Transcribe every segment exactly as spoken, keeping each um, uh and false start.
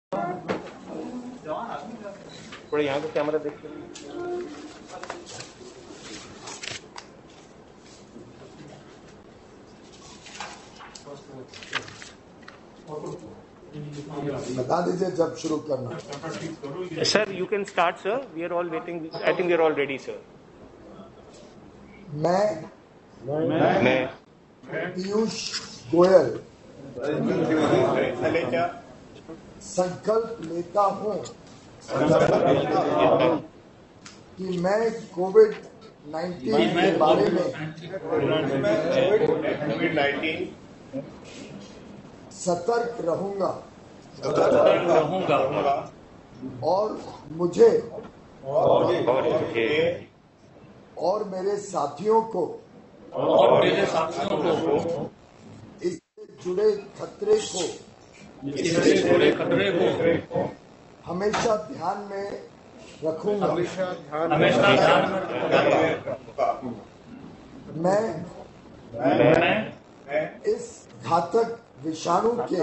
थोड़ा यहाँ का कैमरा देखते बता दीजिए जब शुरू करना। Sir you can start sir, we are all waiting, I think we are all ready sir. मैं मैं पीयूष गोयल संकल्प लेता हूँ कि मैं कोविड नाइन्टीन के बारे में कोविड नाइन्टीन सतर्क रहूंगा रहूंगा और मुझे और मुझे और मेरे साथियों को और मेरे साथियों को इससे जुड़े खतरे को इससे जुड़े खतरे को हमेशा ध्यान में रखूंगा। हमेशा ध्यान में रखूंगा। मैं मैं इस घातक विषाणु के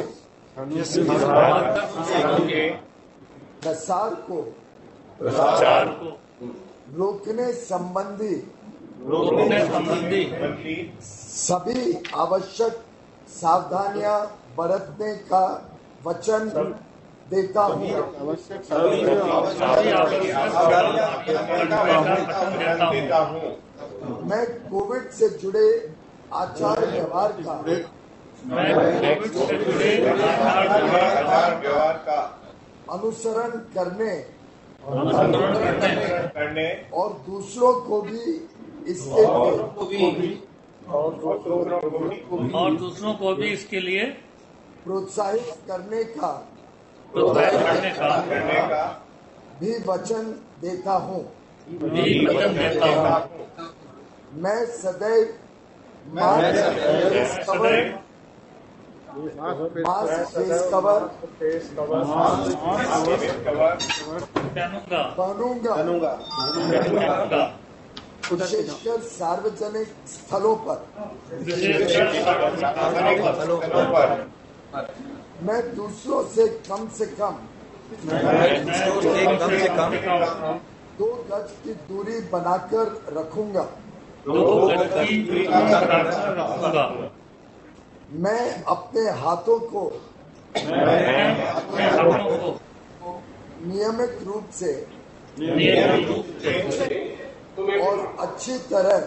के प्रसार को प्रचार को रोकने संबंधी रोकने संबंधी सभी आवश्यक सावधानियां बरतने का वचन देता हूँ। देता हूँ। मैं कोविड से जुड़े आचार व्यवहार का मैं कोविड से जुड़े आचार व्यवहार का अनुसरण करने करने और दूसरों को भी इसके लिए और दूसरों को भी इसके लिए प्रोत्साहित करने का प्रोत्साहित करने का करने का भी वचन देता हूँ। भी वचन देता हूँ। मैं सदैव mask face cover mask face cover पहनूंगा पहनूंगा पहनूंगा विशेषकर सार्वजनिक स्थलों पर। मैं दूसरों से कम से कम दो गज की दूरी बनाकर रखूंगा। मैं अपने हाथों को नियमित रूप से और अच्छी तरह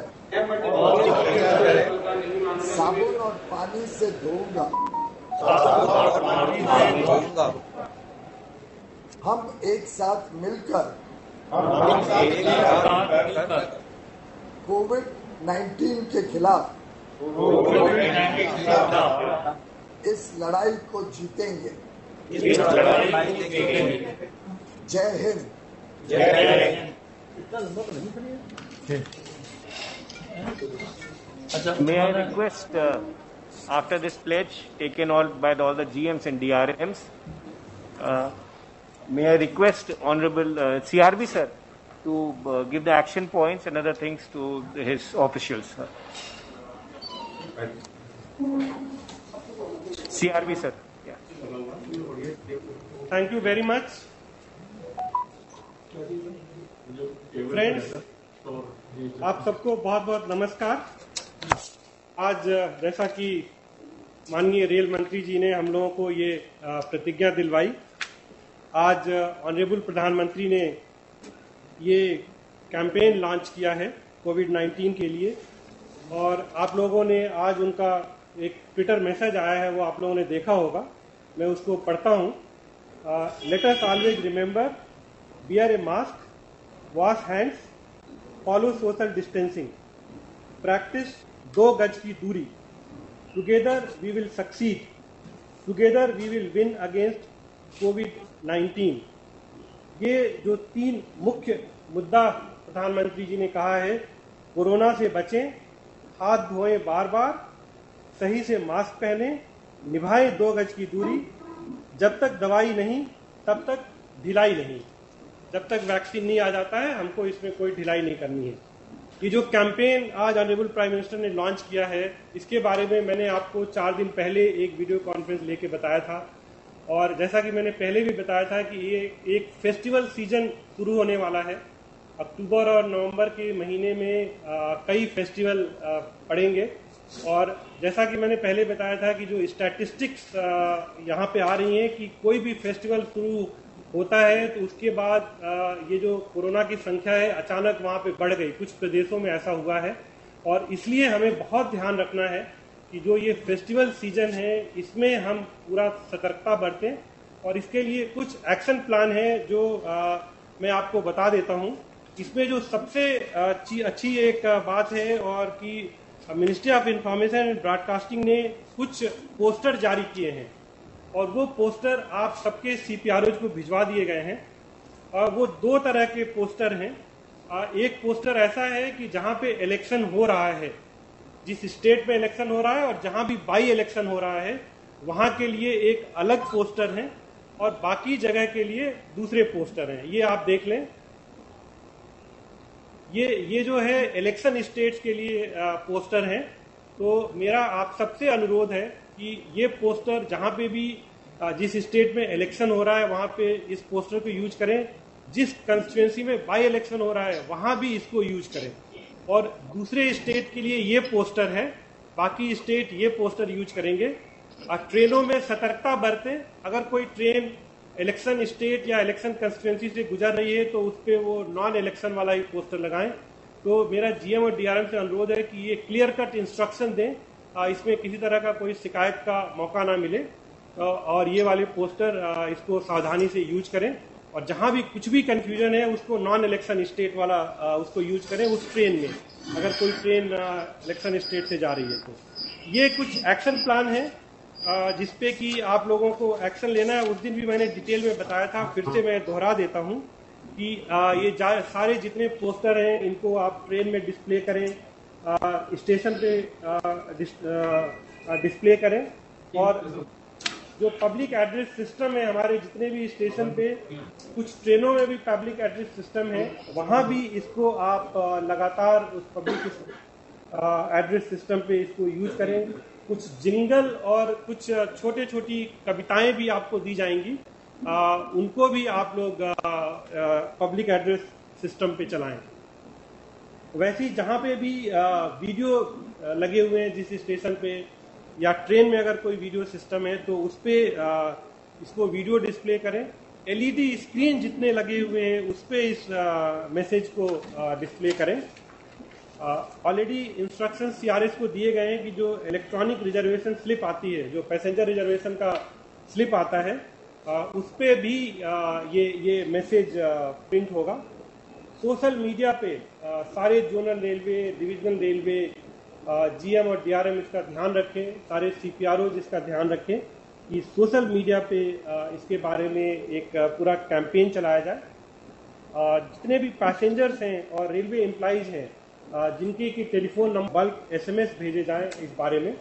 साबुन और पानी से धोऊंगा। हम एक साथ मिलकर कोविड नाइन्टीन के खिलाफ इस लड़ाई को जीतेंगे। जय Hind. May I request, uh, after this pledge taken all by all the G Ms and D R Ms, uh, may I request Honorable uh, C R B sir to uh, give the action points and other things to his officials. C R B sir. Yeah. Thank you very much. Friends, आप सबको बहुत बहुत नमस्कार। आज जैसा कि माननीय rail मंत्री जी ने हम लोगों को ये प्रतिज्ञा दिलवाई, आज ऑनरेबल प्रधानमंत्री ने ये कैंपेन लॉन्च किया है कोविड नाइन्टीन के लिए, और आप लोगों ने आज उनका एक ट्विटर मैसेज आया है, वो आप लोगों ने देखा होगा। मैं उसको पढ़ता हूँ। Let us always remember, wear a mask, wash hands, follow social distancing, practice दो गज की दूरी, together we will succeed, together we will win against COVID nineteen. ये जो तीन मुख्य मुद्दा प्रधानमंत्री जी ने कहा है, कोरोना से बचें, हाथ धोएं बार बार, सही से मास्क पहनें, निभाएं दो गज की दूरी, जब तक दवाई नहीं तब तक ढिलाई नहीं। जब तक वैक्सीन नहीं आ जाता है, हमको इसमें कोई ढिलाई नहीं करनी है। ये जो कैंपेन आज ऑनरेबल प्राइम मिनिस्टर ने लॉन्च किया है, इसके बारे में मैंने आपको चार दिन पहले एक वीडियो कॉन्फ्रेंस लेके बताया था, और जैसा कि मैंने पहले भी बताया था कि ये एक फेस्टिवल सीजन शुरू होने वाला है। अक्टूबर और नवंबर के महीने में आ, कई फेस्टिवल आ, पड़ेंगे और जैसा कि मैंने पहले बताया था कि जो स्टैटिस्टिक्स यहाँ पे आ रही हैं कि कोई भी फेस्टिवल शुरू होता है तो उसके बाद आ, ये जो कोरोना की संख्या है अचानक वहाँ पे बढ़ गई। कुछ प्रदेशों में ऐसा हुआ है और इसलिए हमें बहुत ध्यान रखना है कि जो ये फेस्टिवल सीजन है इसमें हम पूरा सतर्कता बरतें और इसके लिए कुछ एक्शन प्लान है जो आ, मैं आपको बता देता हूँ। इसमें जो सबसे अच्छी अच्छी एक बात है और कि ministry of information and broadcasting ने कुछ पोस्टर जारी किए हैं और वो पोस्टर आप सबके सीपीआरओ को भिजवा दिए गए हैं। और वो दो तरह के पोस्टर हैं। एक पोस्टर ऐसा है कि जहाँ पे इलेक्शन हो रहा है, जिस स्टेट में इलेक्शन हो रहा है और जहाँ भी बाई इलेक्शन हो रहा है वहाँ के लिए एक अलग पोस्टर है और बाकी जगह के लिए दूसरे पोस्टर हैं। ये आप देख लें। ये ये जो है इलेक्शन स्टेट्स के लिए पोस्टर हैं। तो मेरा आप सबसे अनुरोध है कि ये पोस्टर जहाँ पे भी जिस स्टेट में इलेक्शन हो रहा है वहाँ पे इस पोस्टर को यूज करें। जिस कंस्टिट्यूएंसी में बाई इलेक्शन हो रहा है वहाँ भी इसको यूज करें और दूसरे स्टेट के लिए ये पोस्टर है, बाकी स्टेट ये पोस्टर यूज करेंगे। और ट्रेनों में सतर्कता बरतें। अगर कोई ट्रेन इलेक्शन स्टेट या इलेक्शन कंस्टिट्यूएंसी से गुजर रही है तो उस पर वो नॉन इलेक्शन वाला ही पोस्टर लगाएं। तो मेरा जीएम और डीआरएम से अनुरोध है कि ये क्लियर कट इंस्ट्रक्शन दें, इसमें किसी तरह का कोई शिकायत का मौका ना मिले और ये वाले पोस्टर इसको सावधानी से यूज करें और जहां भी कुछ भी कंफ्यूजन है उसको नॉन इलेक्शन स्टेट वाला उसको यूज करें उस ट्रेन में, अगर कोई ट्रेन इलेक्शन स्टेट से जा रही है तो। ये कुछ एक्शन प्लान है जिसपे कि आप लोगों को एक्शन लेना है। उस दिन भी मैंने डिटेल में बताया था, फिर से मैं दोहरा देता हूं कि ये सारे जितने पोस्टर हैं इनको आप ट्रेन में डिस्प्ले करें, स्टेशन पे डिस्प्ले करें और जो पब्लिक एड्रेस सिस्टम है हमारे जितने भी स्टेशन पे, कुछ ट्रेनों में भी पब्लिक एड्रेस सिस्टम है, वहाँ भी इसको आप लगातार उस पब्लिक एड्रेस सिस्टम पे इसको यूज करें। कुछ जिंगल और कुछ छोटे छोटी कविताएं भी आपको दी जाएंगी, आ, उनको भी आप लोग पब्लिक एड्रेस सिस्टम पे चलाएं। वैसे ही जहाँ पे भी आ, वीडियो लगे हुए हैं जिस स्टेशन पे या ट्रेन में अगर कोई वीडियो सिस्टम है तो उस पे आ, इसको वीडियो डिस्प्ले करें। एलईडी स्क्रीन जितने लगे हुए हैं उस पे इस मैसेज को आ, डिस्प्ले करें। ऑलरेडी इंस्ट्रक्शन सीआरएस को दिए गए हैं कि जो इलेक्ट्रॉनिक रिजर्वेशन स्लिप आती है, जो पैसेंजर रिजर्वेशन का स्लिप आता है, आ, उस पे भी आ, ये ये मैसेज प्रिंट होगा। सोशल मीडिया पे आ, सारे zonal railway, divisional railway, GM और डीआरएम इसका ध्यान रखें, सारे सीपीआरओ इसका ध्यान रखें कि सोशल मीडिया पे आ, इसके बारे में एक पूरा कैंपेन चलाया जाए। आ, जितने भी पैसेंजर्स हैं और रेलवे एम्प्लॉइज हैं जिनके की टेलीफोन नंबर बल्क एसएमएस भेजे जाएं इस बारे में।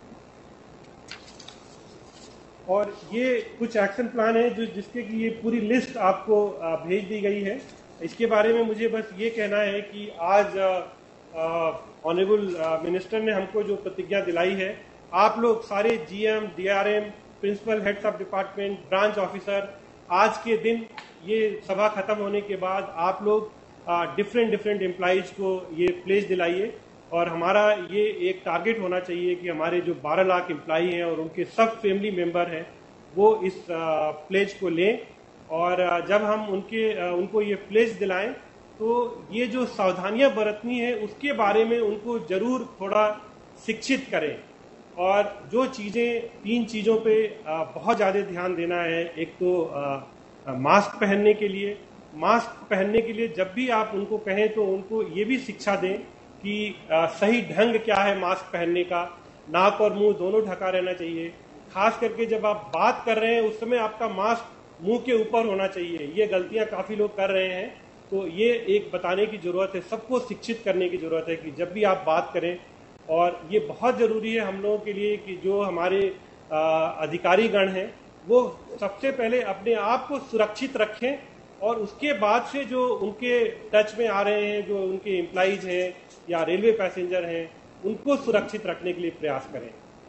और ये कुछ एक्शन प्लान है जो जिसके की ये पूरी लिस्ट आपको भेज दी गई है। इसके बारे में मुझे बस ये कहना है कि आज ऑनरेबल मिनिस्टर ने हमको जो प्रतिज्ञा दिलाई है, आप लोग सारे GM, DRM, principal heads of department, branch officer, आज के दिन ये सभा खत्म होने के बाद आप लोग डिफरेंट डिफरेंट एम्प्लॉइज को ये प्लेज दिलाइए और हमारा ये एक टारगेट होना चाहिए कि हमारे जो बारह लाख एम्प्लॉई हैं और उनके सब फैमिली मेंबर हैं वो इस प्लेज को लें। और जब हम उनके उनको ये प्लेज दिलाएं तो ये जो सावधानियां बरतनी है उसके बारे में उनको जरूर थोड़ा शिक्षित करें। और जो चीज़ें, तीन चीज़ों पे बहुत ज़्यादा ध्यान देना है। एक तो मास्क पहनने के लिए मास्क पहनने के लिए जब भी आप उनको कहें तो उनको ये भी शिक्षा दें कि आ, सही ढंग क्या है मास्क पहनने का। नाक और मुंह दोनों ढका रहना चाहिए। खास करके जब आप बात कर रहे हैं उस समय आपका मास्क मुंह के ऊपर होना चाहिए। ये गलतियां काफी लोग कर रहे हैं, तो ये एक बताने की जरूरत है, सबको शिक्षित करने की जरूरत है कि जब भी आप बात करें। और ये बहुत जरूरी है हम लोगों के लिए कि जो हमारे अधिकारी गण हैं वो सबसे पहले अपने आप को सुरक्षित रखें और उसके बाद से जो उनके टच में आ रहे हैं, जो उनके एम्प्लॉइज हैं या रेलवे पैसेंजर हैं, उनको सुरक्षित रखने के लिए प्रयास करें। तो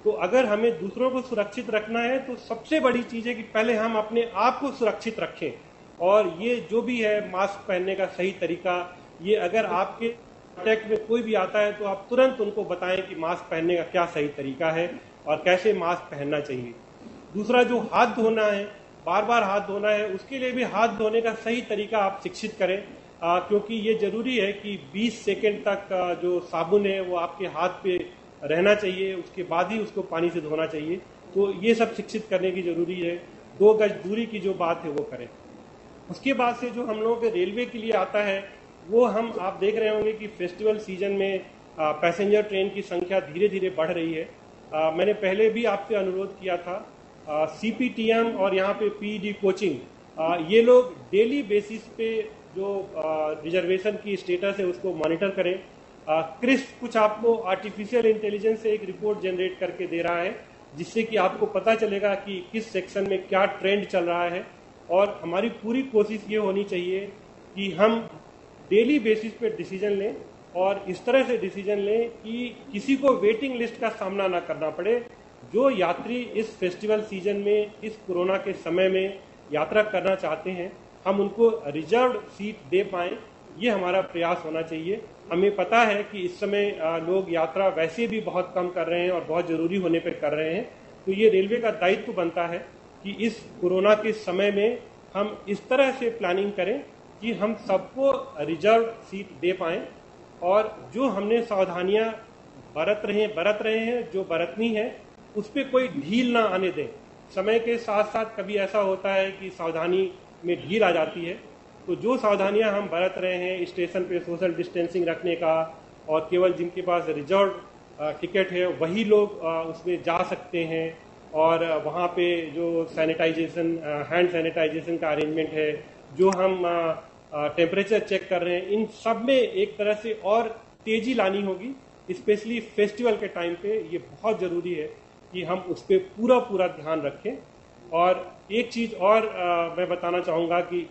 तो अगर हमें दूसरों को सुरक्षित रखना है तो सबसे बड़ी चीज है कि पहले हम अपने आप को सुरक्षित रखें। और ये जो भी है मास्क पहनने का सही तरीका, ये अगर आपके कॉन्टेक्ट में कोई भी आता है तो आप तुरंत उनको बताएं कि मास्क पहनने का क्या सही तरीका है और कैसे मास्क पहनना चाहिए। दूसरा, जो हाथ धोना है, बार बार हाथ धोना है, उसके लिए भी हाथ धोने का सही तरीका आप शिक्षित करें, आ, क्योंकि ये जरूरी है कि बीस सेकंड तक आ, जो साबुन है वो आपके हाथ पे रहना चाहिए, उसके बाद ही उसको पानी से धोना चाहिए। तो ये सब शिक्षित करने की जरूरी है। दो गज दूरी की जो बात है वो करें। उसके बाद से जो हम लोगों के रेलवे के लिए आता है वो, हम आप देख रहे होंगे कि फेस्टिवल सीजन में आ, पैसेंजर ट्रेन की संख्या धीरे धीरे बढ़ रही है। आ, मैंने पहले भी आपसे अनुरोध किया था, सीपीटीएम और यहाँ पे पीईडी कोचिंग, आ, ये लोग डेली बेसिस पे जो रिजर्वेशन की स्टेटस है उसको मॉनिटर करें। क्रिस कुछ आपको आर्टिफिशियल इंटेलिजेंस से एक रिपोर्ट जनरेट करके दे रहा है, जिससे कि आपको पता चलेगा कि किस सेक्शन में क्या ट्रेंड चल रहा है। और हमारी पूरी कोशिश ये होनी चाहिए कि हम डेली बेसिस पे डिसीजन लें और इस तरह से डिसीजन लें कि किसी को वेटिंग लिस्ट का सामना ना करना पड़े। जो यात्री इस फेस्टिवल सीजन में, इस कोरोना के समय में यात्रा करना चाहते हैं, हम उनको रिजर्व सीट दे पाएं, ये हमारा प्रयास होना चाहिए। हमें पता है कि इस समय लोग यात्रा वैसे भी बहुत कम कर रहे हैं और बहुत जरूरी होने पर कर रहे हैं। तो ये रेलवे का दायित्व बनता है कि इस कोरोना के समय में हम इस तरह से प्लानिंग करें कि हम सबको रिजर्व सीट दे पाएं। और जो हमने सावधानियां बरत रहे हैं बरत रहे हैं जो बरतनी है, उस पर कोई ढील ना आने दें। समय के साथ साथ कभी ऐसा होता है कि सावधानी में ढील आ जाती है। तो जो सावधानियां हम बरत रहे हैं, स्टेशन पे सोशल डिस्टेंसिंग रखने का, और केवल जिनके पास रिजर्व टिकट है वही लोग उसमें जा सकते हैं, और वहाँ पे जो सैनिटाइजेशन, हैंड सैनिटाइजेशन का अरेंजमेंट है, जो हम टेम्परेचर चेक कर रहे हैं, इन सब में एक तरह से और तेजी लानी होगी। स्पेशली फेस्टिवल के टाइम पे ये बहुत जरूरी है कि हम उस पर पूरा पूरा ध्यान रखें। और एक चीज और आ, मैं बताना चाहूँगा कि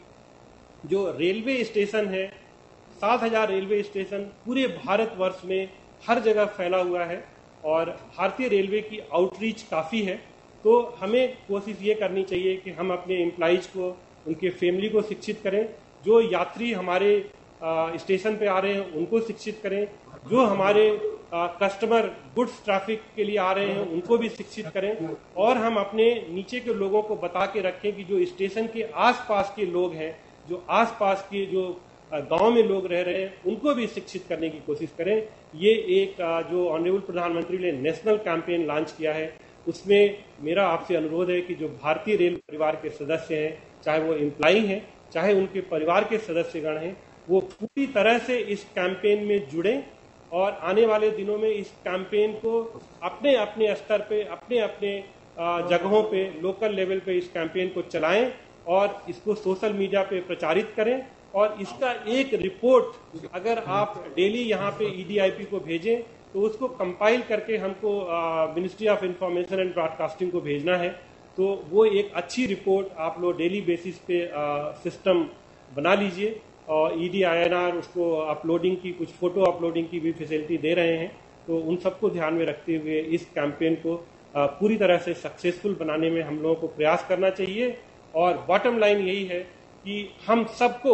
जो रेलवे स्टेशन है, सात हजार रेलवे स्टेशन पूरे भारतवर्ष में हर जगह फैला हुआ है और भारतीय रेलवे की आउटरीच काफ़ी है। तो हमें कोशिश ये करनी चाहिए कि हम अपने एम्प्लॉइज को, उनके फैमिली को शिक्षित करें। जो यात्री हमारे आ, स्टेशन पे आ रहे हैं उनको शिक्षित करें। जो हमारे कस्टमर गुड्स ट्रैफिक के लिए आ रहे हैं उनको भी शिक्षित करें। और हम अपने नीचे के लोगों को बता के रखें कि जो स्टेशन के आसपास के लोग हैं, जो आसपास के जो गांव में लोग रह रहे हैं, उनको भी शिक्षित करने की कोशिश करें। ये एक जो ऑनरेबल प्रधानमंत्री ने नेशनल कैंपेन लॉन्च किया है, उसमें मेरा आपसे अनुरोध है कि जो भारतीय रेल परिवार के सदस्य हैं, चाहे वो एम्प्लॉई हैं, चाहे उनके परिवार के सदस्यगण हैं, वो पूरी तरह से इस कैंपेन में जुड़ें और आने वाले दिनों में इस कैंपेन को अपने अपने स्तर पे, अपने अपने जगहों पे, लोकल लेवल पे इस कैंपेन को चलाएं और इसको सोशल मीडिया पे प्रचारित करें। और इसका एक रिपोर्ट अगर आप डेली यहाँ पे ईडीआईपी को भेजें तो उसको कंपाइल करके हमको ministry of information and broadcasting को भेजना है। तो वो एक अच्छी रिपोर्ट आप लोग डेली बेसिस पे सिस्टम बना लीजिए। और ईडीआईएनआर उसको अपलोडिंग की, कुछ फोटो अपलोडिंग की भी फैसिलिटी दे रहे हैं। तो उन सबको ध्यान में रखते हुए इस कैंपेन को पूरी तरह से सक्सेसफुल बनाने में हम लोगों को प्रयास करना चाहिए। और बॉटम लाइन यही है कि हम सबको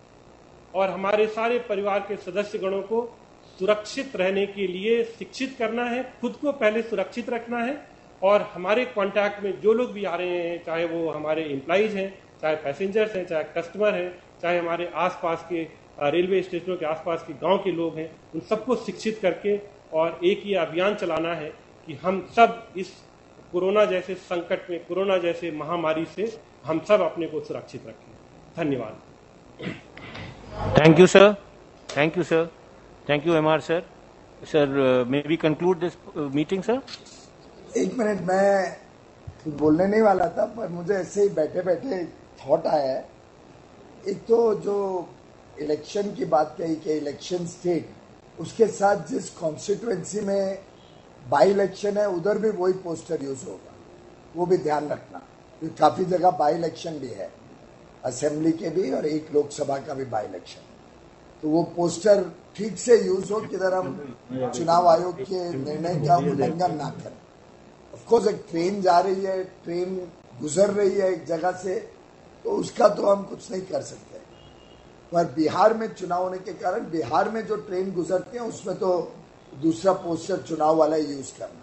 और हमारे सारे परिवार के सदस्यगणों को सुरक्षित रहने के लिए शिक्षित करना है। खुद को पहले सुरक्षित रखना है और हमारे कांटेक्ट में जो लोग भी आ रहे हैं, चाहे वो हमारे एम्प्लॉइज हैं, चाहे पैसेंजर्स हैं, चाहे कस्टमर हैं, चाहे हमारे आसपास के रेलवे स्टेशनों के आसपास के गांव के लोग हैं, उन सबको शिक्षित करके और एक ये अभियान चलाना है कि हम सब इस कोरोना जैसे संकट में, कोरोना जैसे महामारी से हम सब अपने को सुरक्षित रखें। धन्यवाद। Thank you, sir. Thank you, sir. Thank you, M R sir. Sir, uh, may we conclude this uh, meeting, sir? एक मिनट, मैं बोलने नहीं वाला था पर मुझे ऐसे ही बैठे बैठे थॉट आया है। एक तो जो इलेक्शन की बात कही कि इलेक्शन स्टेट, उसके साथ जिस कॉन्स्टिट्यूएंसी में बाई इलेक्शन है उधर भी वही पोस्टर यूज होगा, वो भी ध्यान रखना। काफी जगह बाई इलेक्शन भी है, असेंबली के भी और एक लोकसभा का भी बाई इलेक्शन। तो वो पोस्टर ठीक से यूज हो, किधर हम चुनाव आयोग के निर्णय का उल्लंघन ना करें। ऑफकोर्स एक ट्रेन जा रही है, ट्रेन गुजर रही है एक जगह से, तो उसका तो हम कुछ नहीं कर सकते। पर बिहार में चुनाव होने के कारण बिहार में जो ट्रेन गुजरते हैं उसमें तो दूसरा पोस्टर चुनाव वाला यूज करना।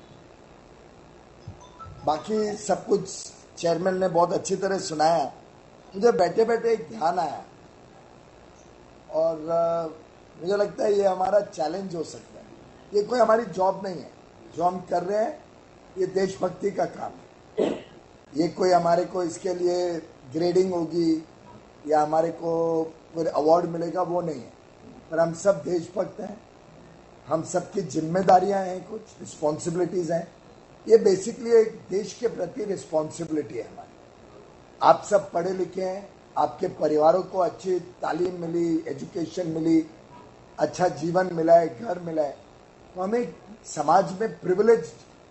बाकी सब कुछ चेयरमैन ने बहुत अच्छी तरह सुनाया। मुझे बैठे बैठे एक ध्यान आया और आ, मुझे लगता है ये हमारा चैलेंज हो सकता है। ये कोई हमारी जॉब नहीं है, जो हम कर रहे हैं ये देशभक्ति का काम है। ये कोई हमारे को इसके लिए ग्रेडिंग होगी या हमारे को कोई अवार्ड मिलेगा, वो नहीं है। पर हम सब देशभक्त हैं, हम सबकी जिम्मेदारियां हैं, कुछ रिस्पॉन्सिबिलिटीज हैं। ये बेसिकली एक देश के प्रति रिस्पॉन्सिबिलिटी है हमारी। आप सब पढ़े लिखे हैं, आपके परिवारों को अच्छी तालीम मिली, एजुकेशन मिली, अच्छा जीवन मिला है, घर मिला है, तो हमें समाज में प्रिविलेज्ड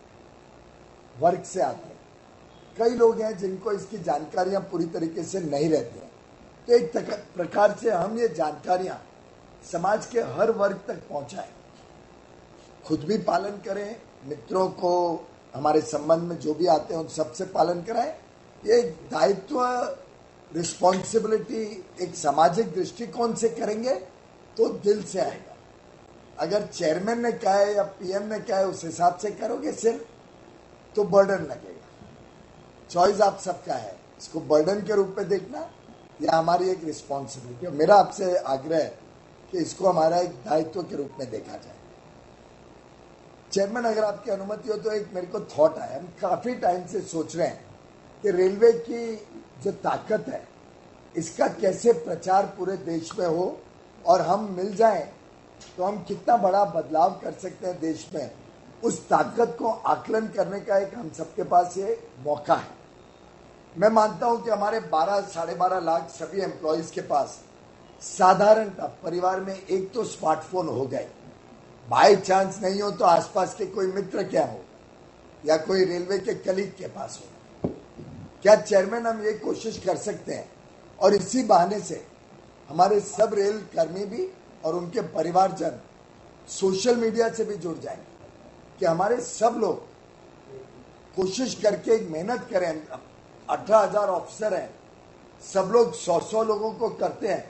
वर्ग से आते हैं। कई लोग हैं जिनको इसकी जानकारियां पूरी तरीके से नहीं रहती हैं, तो एक प्रकार से हम ये जानकारियां समाज के हर वर्ग तक पहुंचाएं, खुद भी पालन करें, मित्रों को हमारे संबंध में जो भी आते हैं उन सबसे पालन कराएं। ये एक दायित्व, रिस्पॉन्सिबिलिटी एक सामाजिक दृष्टिकोण से करेंगे तो दिल से आएगा। अगर चेयरमैन ने कहा है या पीएम ने कहा है उस हिसाब से करोगे सिर्फ, तो बर्डन लगेगा। चॉइस आप सबका है, इसको बर्डन के रूप में देखना या हमारी एक रिस्पॉन्सिबिलिटी। मेरा आपसे आग्रह है कि इसको हमारा एक दायित्व के रूप में देखा जाए। चेयरमैन, अगर आपकी अनुमति हो तो एक मेरे को थॉट आया। हम काफी टाइम से सोच रहे हैं कि रेलवे की जो ताकत है इसका कैसे प्रचार पूरे देश में हो और हम मिल जाएं तो हम कितना बड़ा बदलाव कर सकते हैं देश में। उस ताकत को आकलन करने का एक हम सबके पास ये मौका है। मैं मानता हूं कि हमारे बारह साढ़े बारह लाख सभी एम्प्लॉयज के पास साधारणतः परिवार में एक तो स्मार्टफोन हो गए। बाय चांस नहीं हो तो आसपास के कोई मित्र क्या हो या कोई रेलवे के कलीग के पास हो। क्या चेयरमैन हम ये कोशिश कर सकते हैं और इसी बहाने से हमारे सब रेल कर्मी भी और उनके परिवारजन सोशल मीडिया से भी जुड़ जाएंगे, कि हमारे सब लोग कोशिश करके एक मेहनत करें। अठारह हजार ऑफिसर हैं, सब लोग सौ सौ लोगों को करते हैं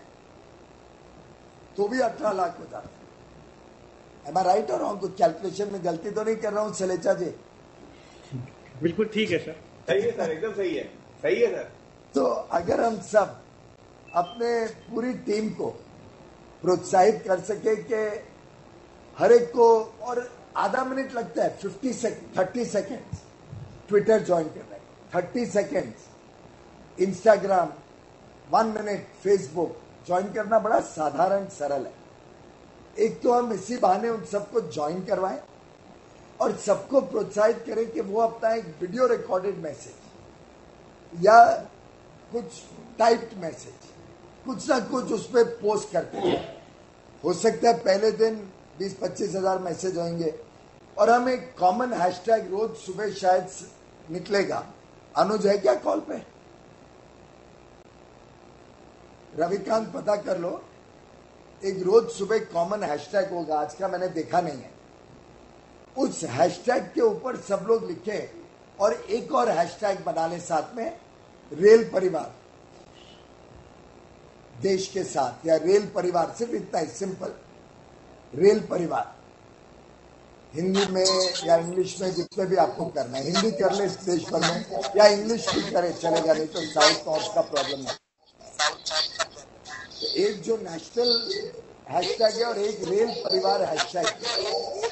तो भी अठारह लाख हो जाते हैं। Am I right or wrong? कुछ कैलकुलेशन में गलती तो नहीं कर रहा हूँ सलेचा जी? बिल्कुल ठीक है सर। सही है सर, एकदम सही है, सही है सर। तो अगर हम सब अपने पूरी टीम को प्रोत्साहित कर सके कि हर एक को, और आधा मिनट लगता है, fifty second thirty second Twitter join करना है, thirty second Instagram, one minute Facebook join करना बड़ा साधारण सरल है। एक तो हम इसी बहाने उन सबको ज्वाइन करवाएं और सबको प्रोत्साहित करें कि वो अपना एक वीडियो रिकॉर्डेड मैसेज या कुछ टाइप्ड मैसेज, कुछ ना कुछ उस पर पोस्ट करते हैं। हो सकता है पहले दिन बीस पच्चीस हजार मैसेज होंगे और हम एक कॉमन हैशटैग रोज सुबह शायद निकलेगा। अनुज है क्या कॉल पे? रविकांत पता कर लो, एक रोज सुबह कॉमन हैशटैग होगा, आज का मैंने देखा नहीं है। उस हैशटैग के ऊपर सब लोग लिखे और एक और हैशटैग बना ले साथ में, रेल परिवार देश के साथ, या रेल परिवार, सिर्फ इतना ही सिंपल, रेल परिवार। हिंदी में या इंग्लिश में जितने भी आपको करना है, हिंदी कर ले देश भर में या इंग्लिश भी करे चलेगा, नहीं तो साउथ नॉर्थ का प्रॉब्लम है। तो एक जो नेशनल हैशटैग है और एक रेल परिवार हैशटैग है।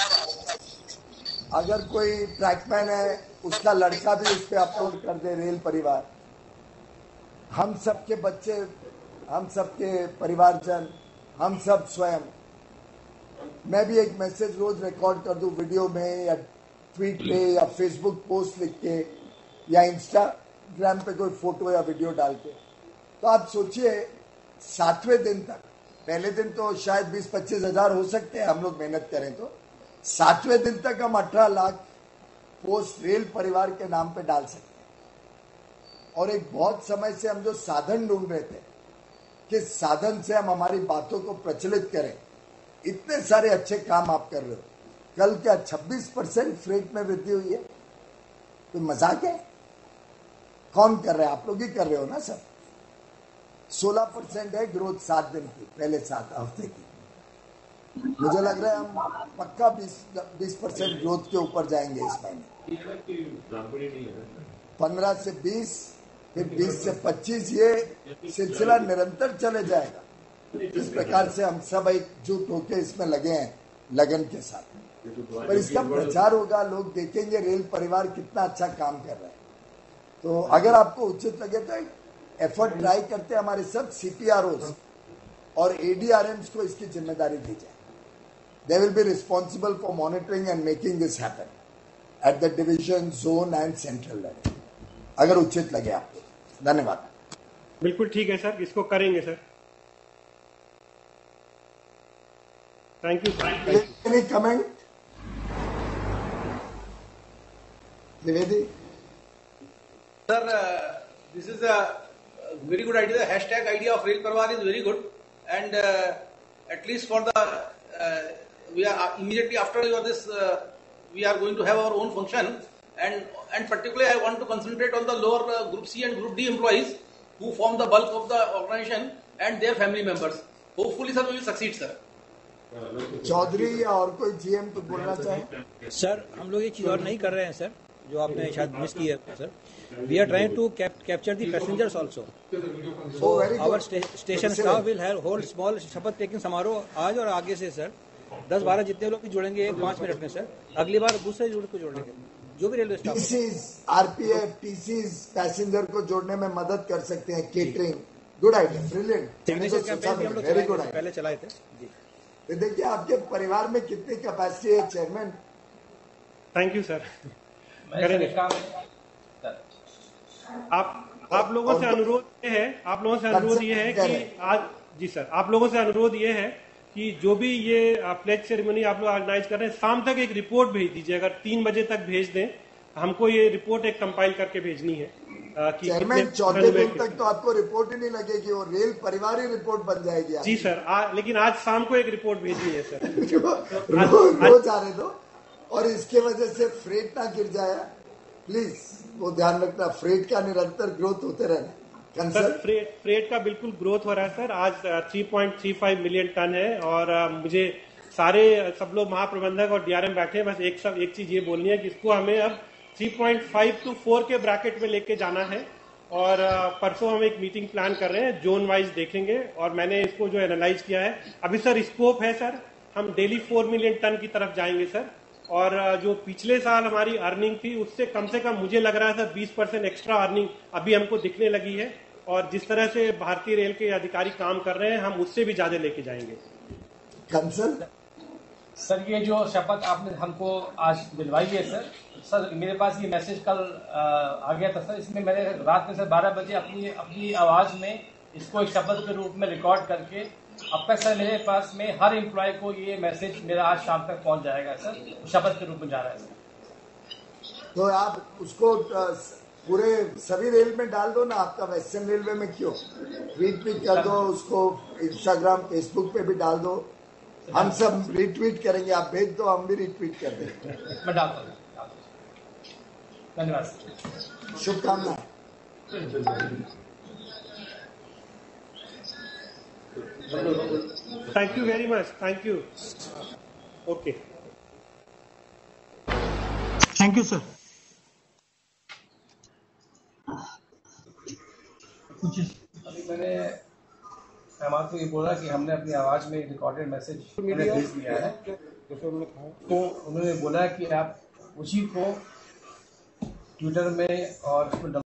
अगर कोई ट्रैकमैन है उसका लड़का भी उस पर अपलोड कर दे, रेल परिवार। हम सबके बच्चे, हम सबके परिवारजन, हम सब स्वयं, मैं भी एक मैसेज रोज रिकॉर्ड कर दूं वीडियो में या ट्वीट पे या फेसबुक पोस्ट लिख के या इंस्टाग्राम पे कोई फोटो या वीडियो डाल के। तो आप सोचिए सातवें दिन तक, पहले दिन तो शायद बीस पच्चीस हजार हो सकते हैं हम लोग मेहनत करें तो, सातवें दिन तक हम अठारह लाख पोस्ट रेल परिवार के नाम पे डाल सकते हैं। और एक बहुत समय से हम जो साधन ढूंढ रहे थे, किस साधन से हम हमारी बातों को प्रचलित करें, इतने सारे अच्छे काम आप कर रहे हो। कल क्या छब्बीस परसेंट फ्रेट में वृद्धि हुई है, कोई मजाक है? कौन कर रहे हैं? आप लोग ही कर रहे हो ना सर। सोलह परसेंट है ग्रोथ सात दिन की, पहले सात हफ्ते की। मुझे लग रहा है हम पक्का बीस परसेंट ग्रोथ के ऊपर जाएंगे इस महीने। पंद्रह से बीस, फिर बीस से पच्चीस, ये सिलसिला निरंतर चले जाएगा। इस प्रकार से हम सब एकजुट होकर इसमें लगे हैं लगन के साथ। पर इसका प्रचार होगा, लोग देखेंगे रेल परिवार कितना अच्छा काम कर रहा है। तो अगर आपको उचित लगे तो एफर्ट ट्राई करते हैं, हमारे सब सीपीआरओज और एडीआरएम्स को इसकी जिम्मेदारी दी जाए। They will be responsible for monitoring and making this happen at the division, zone and central level, अगर उचित लगे आपको। धन्यवाद। बिल्कुल ठीक है सर, इसको करेंगे sir. Thank you sir. Any comment? Dwivedi Sir, uh, this is a very good idea. The hashtag idea of Rail Parvar is very good, and uh, at least for the uh, we are uh, immediately after this uh, we are going to have our own function, and and particularly I want to concentrate on the lower uh, Group C and Group D employees who form the bulk of the organization and their family members. Hopefully, sir, we will succeed, sir. Chaudhary या और कोई GM तो बोलना चाहे? Sir, हम लोग ये चीज और नहीं कर रहे हैं सर, जो आपने शायद मिस की है sir. We are trying to capture the passengers also. Our station staff will hold small शपथ टेकिंग समारोह आज और आगे से सर। दस बारह जितने लोग भी जुड़ेंगे एक पांच मिनट में सर, अगली बार दूसरे जुड़ को जोड़ेंगे जो भी railway staff. TCs, RPF, TCs passenger को जोड़ने में मदद कर सकते हैं। Catering, good idea, brilliant. Signature campaign भी हम लोग वेरी गुड आइडिया, पहले चलाए थे जी। तो देखिए आपके परिवार में कितनी कैपेसिटी है चेयरमैन? थैंक यू सर, करेंगे। आप आप लोगों से अनुरोध ये है आप लोगों से अनुरोध ये है कि आज जी सर आप लोगों से अनुरोध ये है कि जो भी ये प्लेज सेरेमनी आप लोग ऑर्गेनाइज कर रहे हैं, शाम तक एक रिपोर्ट भेज दीजिए। अगर तीन बजे तक भेज दें, हमको ये रिपोर्ट एक कंपाइल करके भेजनी है। चेयरमैन, चौथे दिन तक तो आपको रिपोर्ट ही नहीं लगेगी, वो रेल परिवार ही रिपोर्ट बन जाएगी। जी सर, आ, लेकिन आज शाम को एक रिपोर्ट भेजनी है सर। रोज रोज आ रहे दो, और इसके वजह से फ्रेट ना गिर जाए, प्लीज वो ध्यान रखना। फ्रेट का निरंतर ग्रोथ होते रहना। सर फ्रेट फ्रेट का बिल्कुल ग्रोथ हो रहा है सर। आज तीन पॉइंट तीन पाँच मिलियन टन है, और आ, मुझे सारे सब लोग महाप्रबंधक और डीआरएम बैठे हैं। बस एक सब एक चीज ये बोलनी है कि इसको हमें अब तीन पॉइंट पाँच टू चार के ब्रैकेट में लेके जाना है। और आ, परसों हम एक मीटिंग प्लान कर रहे हैं, जोन वाइज देखेंगे। और मैंने इसको जो एनालाइज किया है, अभी सर स्कोप है सर, हम डेली फोर मिलियन टन की तरफ जाएंगे सर। और जो पिछले साल हमारी अर्निंग थी, उससे कम से कम मुझे लग रहा है सर बीस परसेंट एक्स्ट्रा अर्निंग अभी हमको दिखने लगी है। और जिस तरह से भारतीय रेल के अधिकारी काम कर रहे हैं, हम उससे भी ज्यादा लेके जाएंगे। कंसल सर, ये जो शपथ आपने हमको आज दिलवाई है सर, सर मेरे पास ये मैसेज कल आ गया था सर। इसमें मैंने रात में सर बारह बजे अपनी अपनी आवाज में इसको एक शपथ के रूप में रिकॉर्ड करके, अब तक सर मेरे पास में हर एम्प्लॉय को ये मैसेज मेरा आज शाम तक पहुंच जाएगा सर, शपथ के रूप में जा रहा है सर। तो आप उसको पूरे सभी रेल में डाल दो ना, आपका वेस्टर्न रेलवे में क्यों? ट्वीट भी कर दो उसको, इंस्टाग्राम फेसबुक पे भी डाल दो, हम सब रिट्वीट करेंगे। आप भेज दो, हम भी रिट्वीट कर देंगे। मैं डालता हूँ। धन्यवाद सर, शुभकामनाएं। Thank you very much, thank you. Okay, thank you sir. अभी मैंने मेहमान को ये बोला कि हमने अपनी आवाज में रिकॉर्डेड मैसेज भेज दिया है, तो उन्होंने बोला कि आप उसी को ट्विटर में और